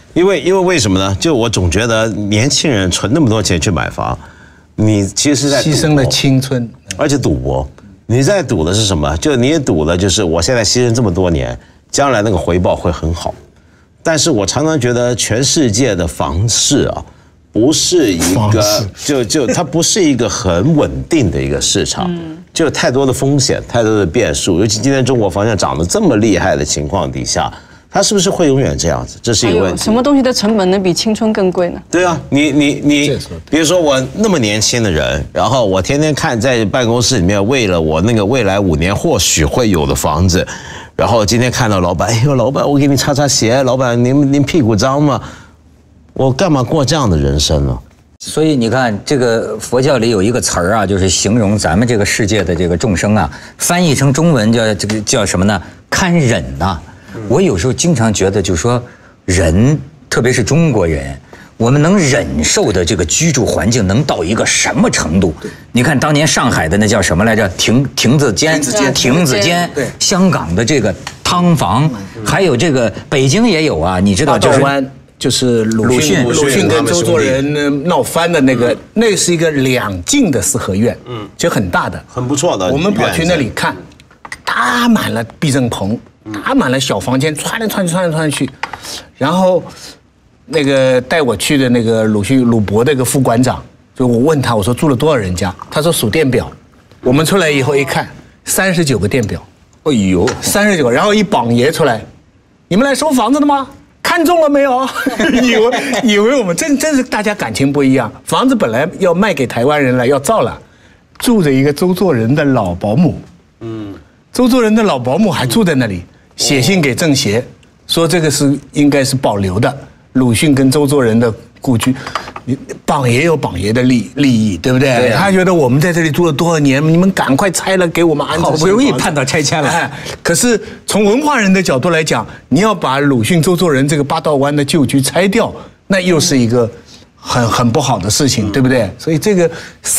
因为为什么呢？就我总觉得年轻人存那么多钱去买房，你其实是在牺牲了青春， 而且赌博。你在赌的是什么？就你也赌的就是我现在牺牲这么多年，将来那个回报会很好。但是我常常觉得全世界的房市啊，不是一个它不是一个很稳定的一个市场，就有太多的风险，太多的变数。尤其今天中国房价涨得这么厉害的情况底下，它是不是会永远这样子？这是一个问题。 什么东西的成本能比青春更贵呢？ 对啊，你，比如说我那么年轻的人，然后我天天看在办公室里面，为了我那个未来5年或许会有的房子。然后今天看到老板，哎呦，老板，我给你擦擦鞋，老板，您屁股脏吗？我干嘛过这样的人生呢？ 所以你看，这个佛教里有一个词儿啊，就是形容咱们这个世界的这个众生啊，翻译成中文叫什么呢？堪忍呐。我有时候经常觉得，就是说人，特别是中国人。我们能忍受的这个居住环境能到一个什么程度？你看当年上海的那叫什么来着？亭子间，对，香港的这个汤房，还有这个北京也有啊，你知道就是鲁迅跟周作人闹翻的那个，那是一个2进的4合院，就很大的， 很不错的。 我们跑去那里看，搭满了避震棚，搭满了小房间，穿来穿去，然后。那个带我去的那个鲁博那个副馆长，就我问他，我说住了多少人家？他说数电表，我们出来以后一看，39个电表， 哎呦 ，39个，然后一榜爷出来，你们来收房子的吗？看中了没有？以为我们真是大家感情不一样，房子本来要卖给台湾人了，要造了，住着一个周作人的老保姆，周作人的老保姆还住在那里，写信给政协，说这个是应该是保留的。鲁迅跟周作人的故居，榜爷有榜爷的利益，对不对？对他觉得我们在这里住了多少年，你们赶快拆了，给我们安置。 好不容易盼到拆迁了。 可是从文化人的角度来讲，你要把鲁迅、周作人这个八道湾的旧居拆掉，那又是一个很不好的事情，对不对？所以这个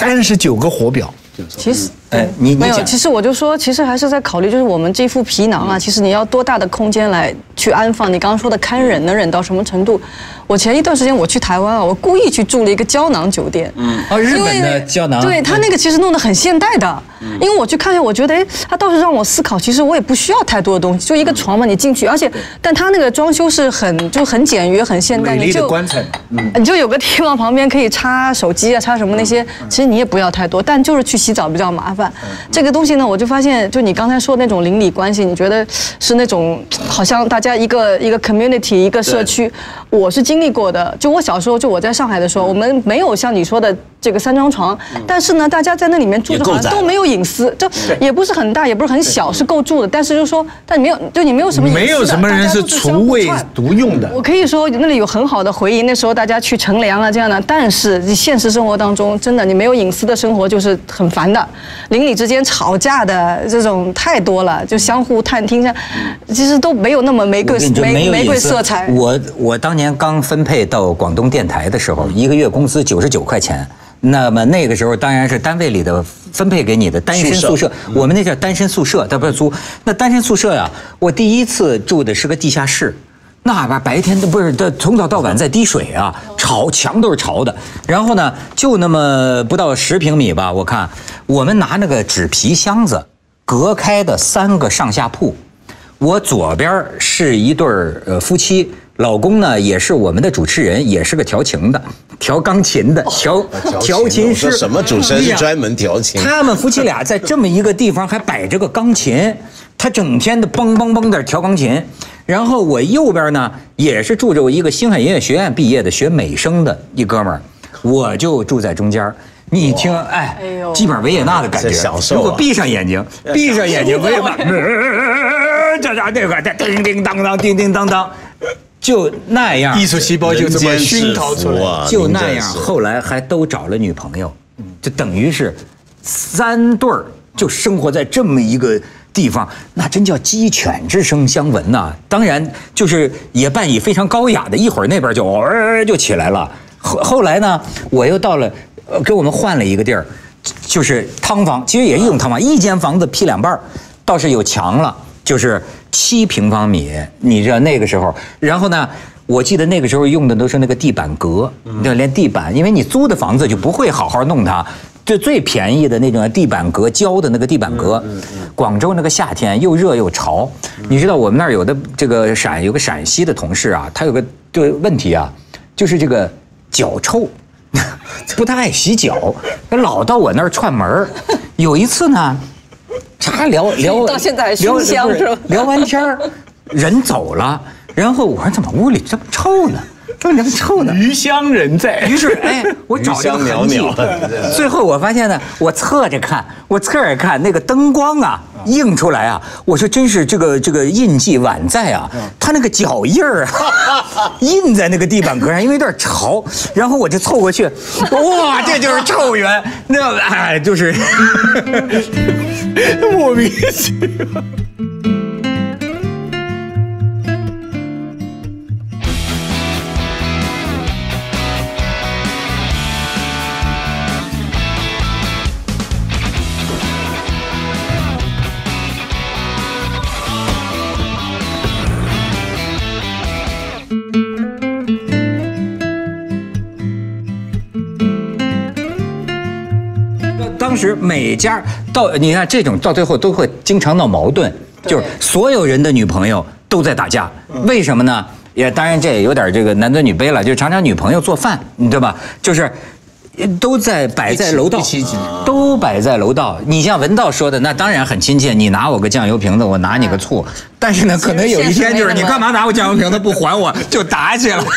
39个火表。 其实，你没有。其实我就说，其实还是在考虑，就是我们这副皮囊啊，其实你要多大的空间来去安放？你刚刚说的堪忍，能忍到什么程度？我前一段时间我去台湾啊，我故意去住了一个胶囊酒店。 日本的胶囊。 对，他那个其实弄得很现代的，因为我去看一下，我觉得，他倒是让我思考，其实我也不需要太多的东西，就一个床嘛，你进去，而且，但他那个装修是很简约、很现代， 美丽的棺材， 你就有个地方旁边可以插手机啊，插什么那些，其实你也不要太多，但就是去洗澡比较麻烦。这个东西呢，我就发现，就你刚才说的那种邻里关系，你觉得是那种好像大家一个 community 一个社区，我是经历过的。就我小时候，就我在上海的时候，我们没有像你说的这个3张床，但是呢，大家在那里面住着好像都没有隐私，就也不是很大，也不是很小，是够住的。但是就说，但你没有什么隐私的， 没有什么人是厨卫独用的。 我可以说那里有很好的回忆，那时候大家去乘凉啊这样的。但是你现实生活当中，真的你没有隐私的生活就是很烦的，邻里之间吵架的这种太多了，就相互探听下，其实都没有那么玫瑰色彩。 我当年刚分配到广东电台的时候，1个月工资99块钱。那么那个时候当然是单位里的分配给你的单身宿舍，我们那叫单身宿舍，它不是租。那单身宿舍呀，我第一次住的是个地下室，那白天都不是，从早到晚在滴水啊，墙都是潮的。然后呢，就那么不到10平米吧，我看我们拿那个纸皮箱子隔开的3个上下铺，我左边是一对夫妻。老公呢也是我们的主持人，也是个调琴的，调钢琴的，调琴师。 什么主持人是专门调琴？ 他们夫妻俩在这么一个地方还摆着个钢琴，他整天的梆梆梆的调钢琴。然后我右边呢也是住着我一个星海音乐学院毕业的学美声的一哥们儿，我就住在中间。你听，基本上维也纳的感觉。如果闭上眼睛，维也纳，这个叮叮当当，叮叮当当。就那样， 艺术细胞就这么熏陶出来， 就那样。后来还都找了女朋友，就等于是3对儿就生活在这么一个地方，那真叫鸡犬之声相闻呐。当然，就是也伴以非常高雅的，一会儿那边就起来了。后来呢，我又到了，给我们换了一个地儿，就是汤房，其实也是一种汤房，一间房子劈2半，倒是有墙了。就是7平方米，你知道那个时候，然后呢， 我记得那个时候用的都是那个地板革，连地板，因为你租的房子就不会好好弄它。就最便宜的那种地板革，胶的那个地板革。广州那个夏天又热又潮，你知道我们那儿有的这个有个陕西的同事啊，他有个这个问题啊，就是这个脚臭，不太爱洗脚，老到我那儿串门儿。有一次呢，他聊到现在还熏香是吧？ 聊完天儿，人走了，然后我说怎么屋里这么臭呢？这么臭呢？ 余香人在。 于是，哎，我找这个痕迹。最后我发现呢，我侧着看，那个灯光啊映出来啊，我说真是这个印记晚在啊，他那个脚印儿啊印在那个地板革上，因为有点潮，然后我就凑过去，哇，这就是臭源，那哎就是莫名其妙。 当时每家你看这种到最后都会经常闹矛盾，就是所有人的女朋友都在打架，为什么呢？也当然这也有点这个男尊女卑了，就常常女朋友做饭，你知道吧？就是都摆在楼道，都摆在楼道。你像文道说的，那当然很亲切，你拿我个酱油瓶子，我拿你个醋。但是呢，可能有一天就是你干嘛拿我酱油瓶子不还我，就打起来了。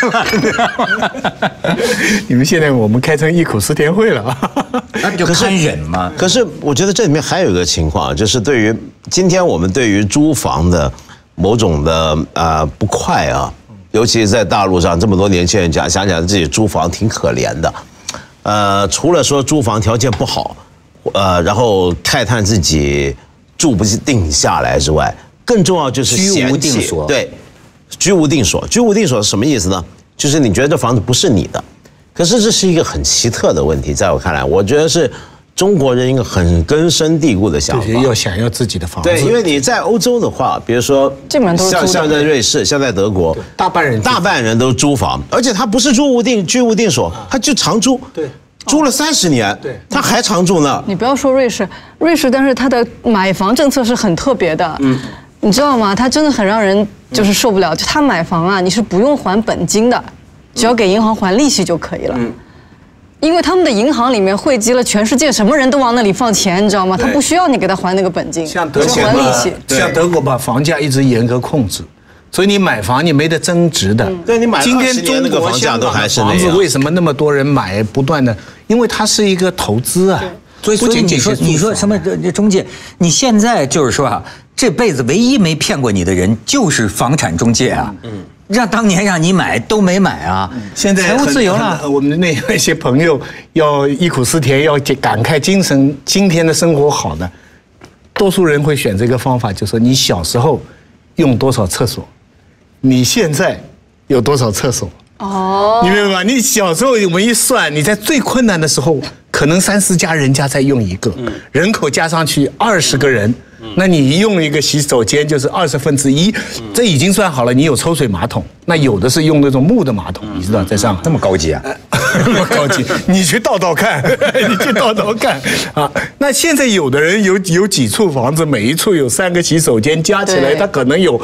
你们现在我们开成忆苦思甜会了， 那不就看忍吗？ 可是我觉得这里面还有一个情况，就是对于今天我们对于租房的某种的不快啊，尤其是在大陆上这么多年轻人想想自己租房挺可怜的，除了说租房条件不好，然后慨叹自己住不定下来之外，更重要就是居无定所。 对，居无定所。居无定所是什么意思呢？就是你觉得这房子不是你的，可是这是一个很奇特的问题，在我看来，我觉得是中国人一个很根深蒂固的想法， 要想要自己的房子。 对，因为你在欧洲的话，比如说像在瑞士，像在德国， 大半人都租房，而且他不是居无定所，他就长租。对。租了30年，对，他还常住那儿。 你不要说瑞士，但是他的买房政策是很特别的，你知道吗？他真的很让人就是受不了。就他买房啊，你是不用还本金的，只要给银行还利息就可以了。因为他们的银行里面汇集了全世界什么人都往那里放钱，你知道吗？他不需要你给他还那个本金， 像德国还利息。 像德国把房价一直严格控制。所以你买房你没得增值的， 对你买20年那个房价都还是那样。 房子为什么那么多人买，不断的？因为它是一个投资啊。 所以你说什么这中介？你现在就是说啊，这辈子唯一没骗过你的人就是房产中介啊。当年让你买都没买啊。 现在财务自由了。 我们的那些朋友要忆苦思甜，要感慨今天的生活好的，多数人会选这个方法，就是说你小时候用多少厕所。你现在有多少厕所？你明白吗？你小时候我们一算，你在最困难的时候，可能3、4家人家在用一个，人口加上去20个人，那你用一个洗手间就是1/20，这已经算好了。你有抽水马桶，那有的是用那种木的马桶，你知道，在上海那么高级啊， 那么高级，你去倒看，啊！那现在有的人有几处房子，每一处有3个洗手间，加起来他可能有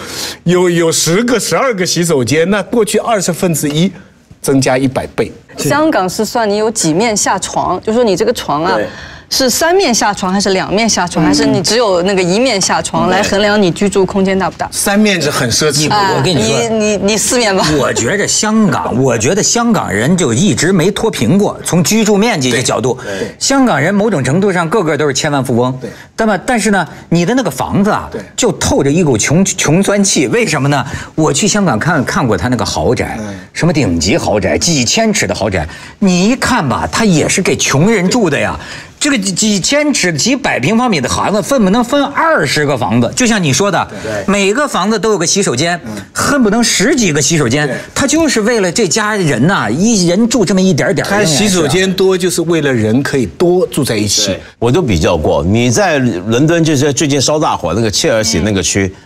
10个、12个洗手间，那过去1/20增加100倍。 香港是算你有几面下床，就说你这个床啊。是3面下床还是2面下床，还是你只有那个1面下床来衡量你居住空间大不大 ？3面是很奢侈。 我跟你说， 你4面吧。 我觉得香港人就一直没脱贫过，从居住面积的角度，香港人某种程度上个个都是千万富翁。但是呢，你的那个房子啊，就透着一股穷酸气。为什么呢？我去香港看过他那个豪宅，什么顶级豪宅，几千尺的豪宅，你一看吧，它也是给穷人住的呀。这个几千尺、几百平方米的房子，恨不能分20个房子，就像你说的，每个房子都有个洗手间，恨不能10几个洗手间，他就是为了这家人呐，一人住这么一点点。 他洗手间多，就是为了人可以多住在一起。 我都比较过，你在伦敦就是最近烧大火那个切尔西那个区，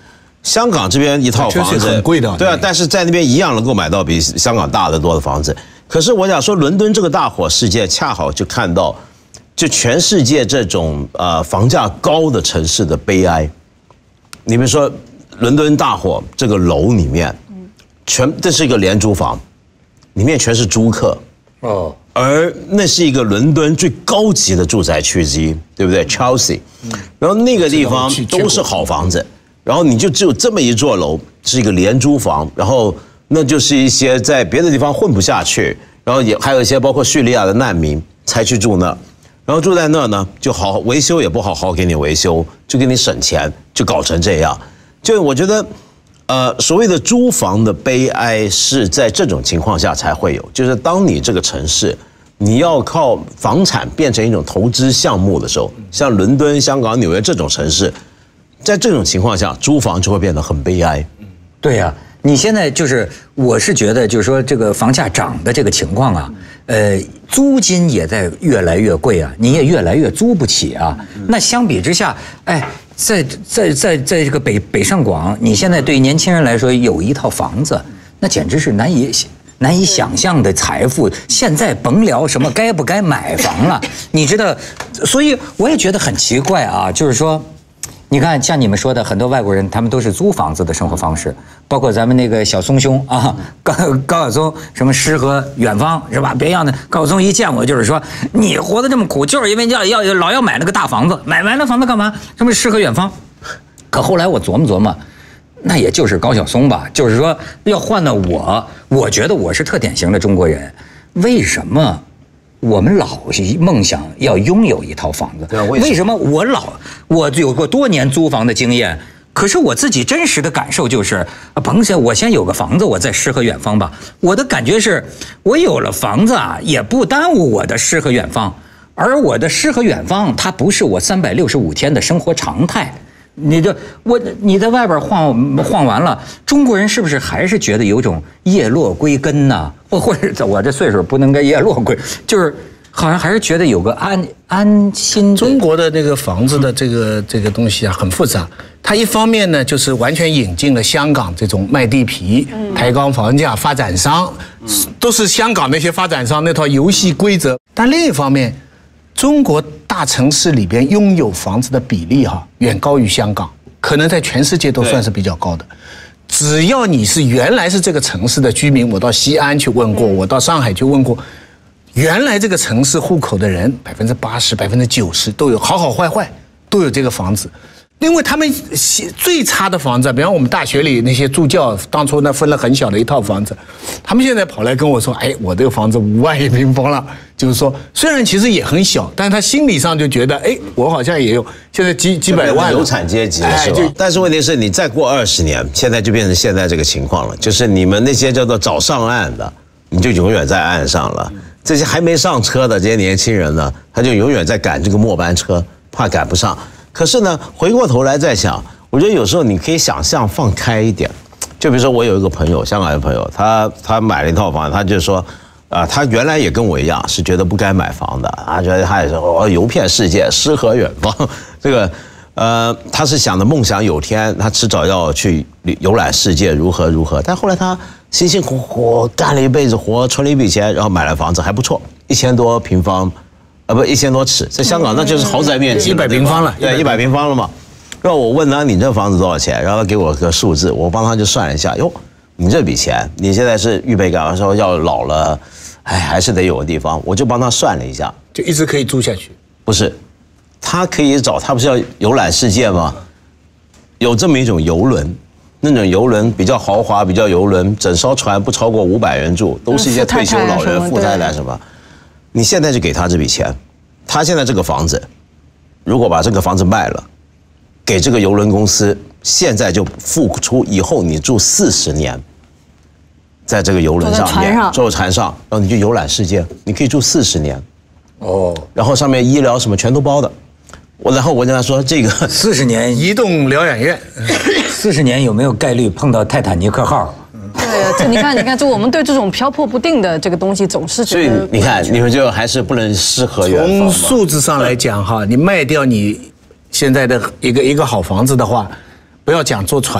香港这边一套房子确实很贵的， 对啊，但是在那边一样能够买到比香港大得多的房子。可是我想说，伦敦这个大火事件，恰好就看到，就全世界这种房价高的城市的悲哀。你比如说，伦敦大火这个楼里面，这是一个廉租房，里面全是租客。哦。而那是一个伦敦最高级的住宅区之一，对不对 ？Chelsea， 然后那个地方都是好房子，然后你就只有这么一座楼是一个廉租房，然后那就是一些在别的地方混不下去，然后也还有一些包括叙利亚的难民才去住那，然后住在那呢，就好维修也不好好给你维修，就给你省钱，就搞成这样。就我觉得。所谓的租房的悲哀是在这种情况下才会有，就是当你这个城市你要靠房产变成一种投资项目的时候，像伦敦、香港、纽约这种城市，在这种情况下，租房就会变得很悲哀。 对呀，你现在我是觉得就是说这个房价涨的这个情况啊，租金也在越来越贵啊，你也越来越租不起啊。那相比之下，哎。在这个北上广，你现在对年轻人来说有一套房子，那简直是难以想象的财富。现在甭聊什么该不该买房了，你知道，所以我也觉得很奇怪啊，就是说。你看，像你们说的，很多外国人他们都是租房子的生活方式，包括咱们那个小松兄啊，高晓松，什么诗和远方是吧？别样的，高晓松一见我就是说，你活得这么苦，就是因为老要买那个大房子，买完了房子干嘛？什么诗和远方？可后来我琢磨，那也就是高晓松吧，就是说要换到我觉得我是特典型的中国人，为什么？我们老梦想要拥有一套房子，为什么我有过多年租房的经验，可是我自己真实的感受就是，甭想我先有个房子，我再诗和远方吧。我的感觉是，我有了房子啊，也不耽误我的诗和远方，而我的诗和远方，它不是我365天的生活常态。你在外边晃完了，中国人是不是还是觉得有种叶落归根呢？或者我这岁数不能跟叶落归，就是好像还是觉得有个安心。 中国的那个房子的这个东西啊，很复杂。它一方面呢，就是完全引进了香港这种卖地皮、抬高房价、发展商，都是香港那些发展商那套游戏规则。但另一方面，中国大城市里边拥有房子的比例远高于香港，可能在全世界都算是比较高的。只要你是原来是这个城市的居民，我到西安去问过，我到上海去问过，原来这个城市户口的人80%、90%都有，好坏坏都有这个房子。因为他们最差的房子，比方我们大学里那些助教，当初那分了很小的一套房子，他们现在跑来跟我说，哎，我这个房子5万1平方了，就是说虽然其实也很小，但是他心理上就觉得，哎，我好像也有现在几百万有产阶级是吧？但是问题是你再过20年，现在就变成现在这个情况了，就是你们那些叫做早上岸的，你就永远在岸上了；这些还没上车的这些年轻人呢，他就永远在赶这个末班车，怕赶不上。可是呢，回过头来再想，我觉得有时候你可以想象放开一点。就比如说，我有一个朋友，香港的朋友，他买了一套房，他就说，他原来也跟我一样，是觉得不该买房的，他觉得他也是游遍世界，诗和远方。这个，他是想的梦想有天他迟早要去游览世界，如何。但后来他辛辛苦苦干了一辈子活，存了一笔钱，然后买了房子，还不错，1000多平方。不，1000多尺，在香港那就是豪宅面积 ，100平方了， 对，100平方了嘛。然后我问他你这房子多少钱，然后他给我个数字，我帮他就算了一下，哟，你这笔钱，你现在是预备干，说要老了，哎，还是得有个地方，我就帮他算了一下， 就一直可以住下去。 不是，他可以找，他不是要游览世界吗？有这么一种游轮，那种游轮比较豪华，比较游轮，整艘船不超过500人住，都是一些退休老人、富太太什么。你现在就给他这笔钱，他现在这个房子，如果把这个房子卖了，给这个邮轮公司，现在就付出以后你住40年，在这个邮轮上面，坐船上，然后你就游览世界，你可以住40年，然后上面医疗什么全都包的。然后我跟他说，这个 40年移动疗养院 ，40年有没有概率碰到泰坦尼克号？ 对，这你看，就我们对这种漂泊不定的这个东西，总是觉得。 所以你看，你们就还是不能诗和远方。 从数字上来讲你卖掉你现在的一个好房子的话，不要讲坐船，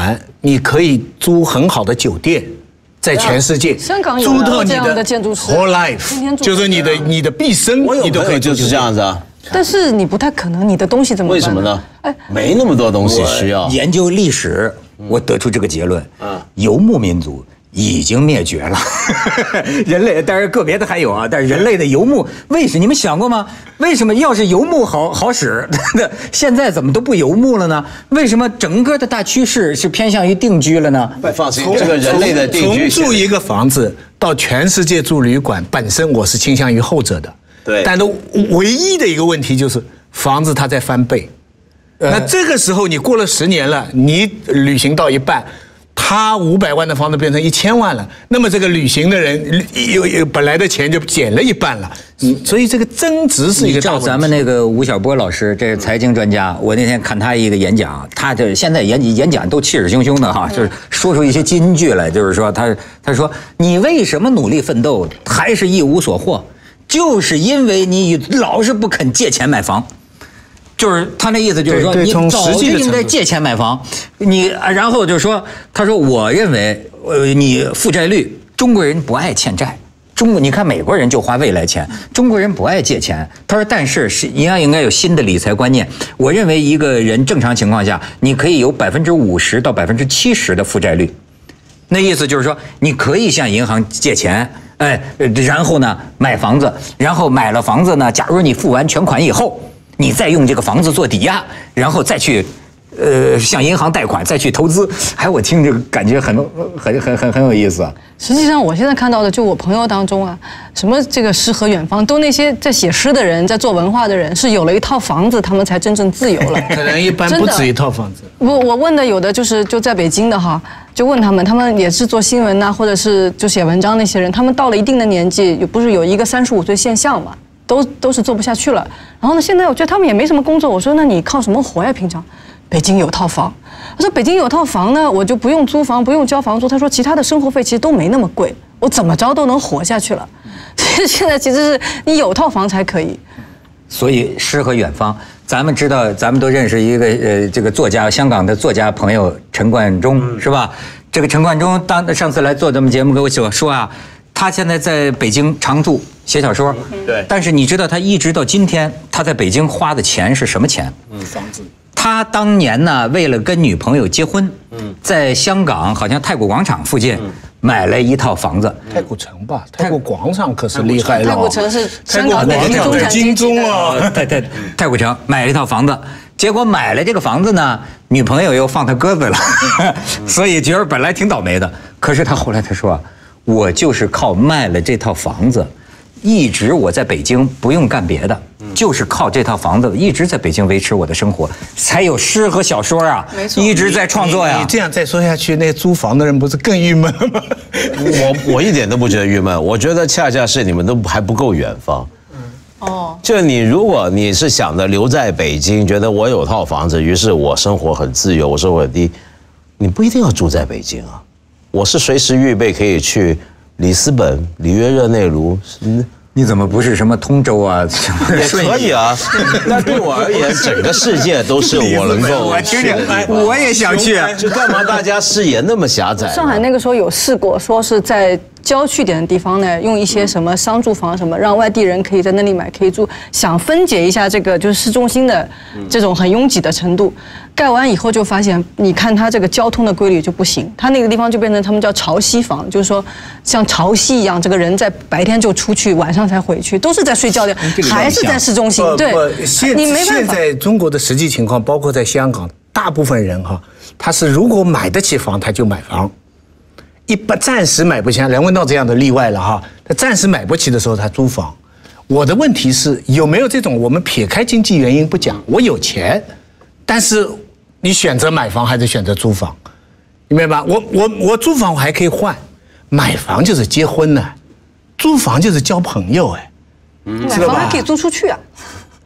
你可以租很好的酒店，在全世界香港有租到你这样的的建筑师 whole life， 就是你的毕生， 我有你都可以朋友就是这样子啊。 但是你不太可能，你的东西怎么办？ 为什么呢？没那么多东西需要。 研究历史，我得出这个结论：游牧民族已经灭绝了。人类当然个别的还有啊，但是人类的游牧，为什么你们想过吗？为什么要是游牧好使，现在怎么都不游牧了呢？为什么整个的大趋势是偏向于定居了呢？ 放心，这个人类的定居， 从住一个房子到全世界住旅馆，本身我是倾向于后者的。 对， 但是唯一的一个问题就是房子它在翻倍，那这个时候你过了10年了，你旅行到一半，他500万的房子变成1000万了，那么这个旅行的人有本来的钱就减了一半了，所以这个增值是一个大问题。 照咱们那个吴晓波老师，这是财经专家，我那天看他一个演讲，他这现在演讲都气势汹汹的哈，就是说出一些金句来，就是说他说你为什么努力奋斗还是一无所获？就是因为你老是不肯借钱买房，就是他那意思就是说，你早就应该借钱买房，然后就说，他说我认为，你负债率，中国人不爱欠债，你看美国人就花未来钱，中国人不爱借钱。他说，但是应该有新的理财观念。我认为一个人正常情况下，你可以有50%到70%的负债率，那意思就是说，你可以向银行借钱。然后呢，买房子，然后买了房子呢，假如你付完全款以后，你再用这个房子做抵押，然后再去，向银行贷款，再去投资。我听这个感觉很有意思啊。 实际上，我现在看到的，就我朋友当中啊，什么这个诗和远方，都那些在写诗的人，在做文化的人，是有了一套房子，他们才真正自由了。 可能一般不止一套房子。 我问的有的就在北京的哈，就问他们也是做新闻呐，或者是就写文章那些人，他们到了一定的年纪，不是有一个35岁现象嘛，都是做不下去了。然后呢，现在我觉得他们也没什么工作，我说那你靠什么活呀？平常？北京有套房，他说北京有套房呢，我就不用租房，不用交房租。他说其他的生活费其实都没那么贵，我怎么着都能活下去了。现在其实是你有套房才可以。 所以诗和远方，咱们知道，咱们都认识一个这个作家，香港的作家朋友陈冠中，是吧？这个陈冠中上次来做咱们节目给我说啊，他现在在北京常住写小说， 对。 但是你知道他一直到今天，他在北京花的钱是什么钱？ 房子。 他当年呢，为了跟女朋友结婚，在香港好像太古广场附近买了一套房子。 太古城吧，太古广场可是厉害了。 太古城是香港的金钟啊， 太古城买了一套房子，结果买了这个房子呢，女朋友又放他鸽子了，所以觉得本来挺倒霉的。可是他后来他说，我就是靠卖了这套房子。一直我在北京不用干别的，就是靠这套房子一直在北京维持我的生活，才有诗和小说啊，一直在创作呀。 你这样再说下去，那租房的人不是更郁闷了吗？ 我一点都不觉得郁闷，我觉得恰恰是你们都还不够远方。就如果你是想着留在北京，觉得我有套房子，于是我生活很自由，我生活很低，你不一定要住在北京啊。我是随时预备可以去里斯本、里约热内卢。 你怎么不是什么通州啊？ 也可以啊。那对我而言，整个世界都是我能够去的地方。 我也想去， 就干嘛大家视野那么狭窄？ 上海那个时候有试过，说是在郊区点的地方呢，用一些什么商住房什么，让外地人可以在那里买可以住，想分解一下这个就是市中心的这种很拥挤的程度。盖完以后就发现，你看它这个交通的规律就不行，它那个地方就变成他们叫潮汐房，就是说像潮汐一样，这个人在白天就出去，晚上才回去，都是在睡觉的，还是在市中心。对，你没办法。 现在中国的实际情况，包括在香港，大部分人哈，他是如果买得起房，他就买房。暂时买不起，梁文道这样的例外了哈。他暂时买不起的时候，他租房。我的问题是有没有这种，我们撇开经济原因不讲，我有钱，但是你选择买房还是选择租房？你明白吧？我租房我还可以换，买房就是结婚呢，租房就是交朋友哎， 买房还可以租出去啊。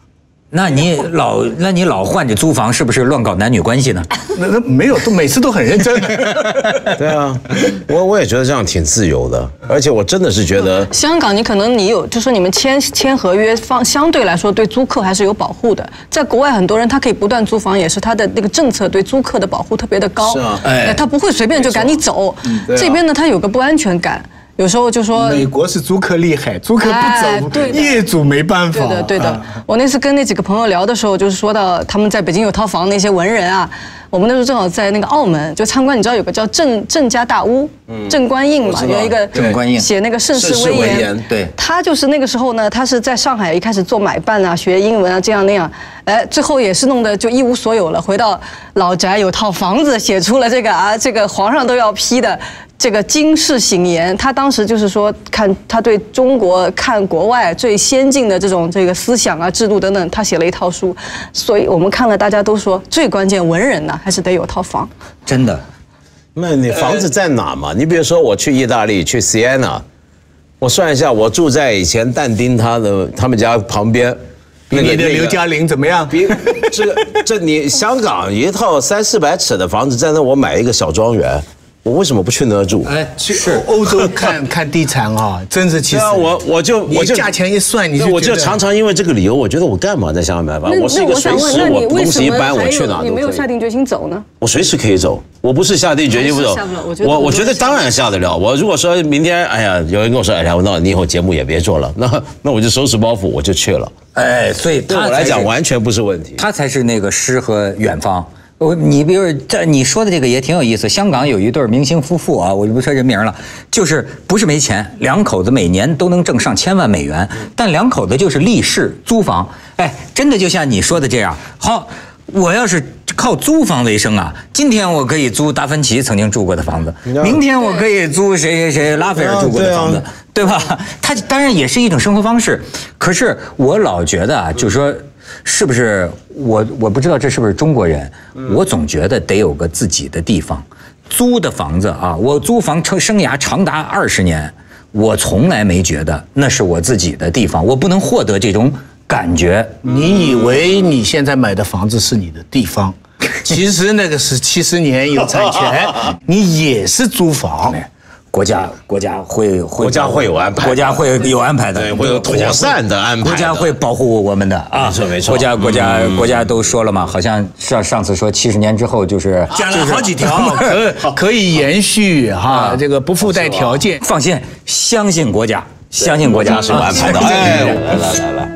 那你老换着租房，是不是乱搞男女关系呢？ 那没有，都每次都很认真的。 对啊，我也觉得这样挺自由的，而且我真的是觉得香港，你有，就说你们签合约相对来说对租客还是有保护的。在国外，很多人他可以不断租房，也是他的那个政策对租客的保护特别的高。 是啊， 他不会随便就赶你走。这边呢，他有个不安全感。有时候就说美国是租客厉害，租客不走，业主没办法。 对的。我那次跟那几个朋友聊的时候，就是说到他们在北京有套房，那些文人啊，我们那时候正好在那个澳门就参观，你知道有个叫郑家大屋，郑观应嘛，有一个郑观应写那个盛世威严， 对， 他就是那个时候呢，他是在上海一开始做买办啊，学英文啊，这样那样，最后也是弄得就一无所有了，回到老宅有套房子，写出了这个皇上都要批的。这个经世醒言，他当时就是说，看他对中国看国外最先进的这个思想啊、制度等等，他写了一套书，所以我们看了，大家都说最关键文人呢还是得有套房。 真的？ 那你房子在哪嘛？你比如说我去意大利去 Siena， 我算一下，我住在以前但丁他们家旁边。 比你的刘嘉玲怎么样？ 比这你香港一套300-400尺的房子，在那我买一个小庄园。我为什么不去那住？ 去欧洲看地产啊，真是其实。我就价钱一算， 我就常常因为这个理由，我觉得我干嘛在香港买房？我是一个随时我东西一搬，我去哪都可以。 你没有下定决心走呢？ 我随时可以走，我不是下定决心不走。我觉得当然下得了。我如果说明天，哎呀，有人跟我说，哎呀，那你以后节目也别做了，那我就收拾包袱，我就去了。 所以对我来讲完全不是问题。 他才是那个诗和远方。你比如你说的这个也挺有意思。香港有一对明星夫妇啊，我就不说人名了，就是不是没钱，两口子每年都能挣上千万美元，但两口子就是立誓租房。真的就像你说的这样。好，我要是靠租房为生啊，今天我可以租达芬奇曾经住过的房子，明天我可以租谁拉斐尔住过的房子，对吧？它当然也是一种生活方式。可是我老觉得啊，就是说。是不是我不知道这是不是中国人？我总觉得得有个自己的地方，租的房子啊，我租房生涯长达20年，我从来没觉得那是我自己的地方，我不能获得这种感觉。 你以为你现在买的房子是你的地方，其实那个是70年有产权，你也是租房。 国家会有安排， 国家会有安排的， 对，会有妥善的安排， 国家会保护我们的啊， 没错。 国家都说了嘛，好像上次说70年之后就是讲了好几条，可以延续哈，这个不附带条件。 放心，相信国家，相信国家是有安排的。来。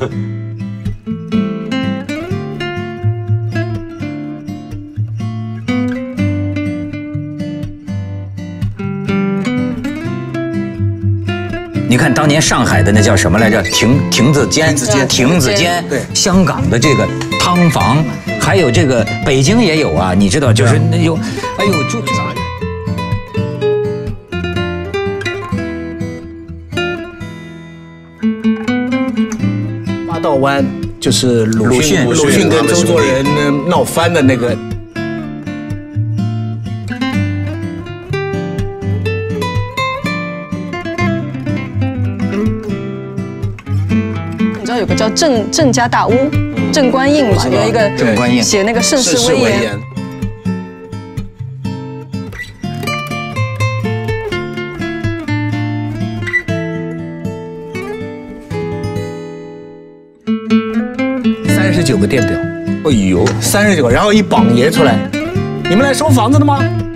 你看当年上海的那叫什么来着？亭子间，对，香港的这个汤房，还有这个北京也有啊，你知道，就是那有，哎呦，就咋？ 八道湾就是鲁迅跟周作人闹翻的那个。 有个叫郑家大屋，郑观应嘛，有一个郑观应写那个盛世威严。 39个电表， 哎呦 ，39个，然后一榜爷出来，你们来收房子的吗？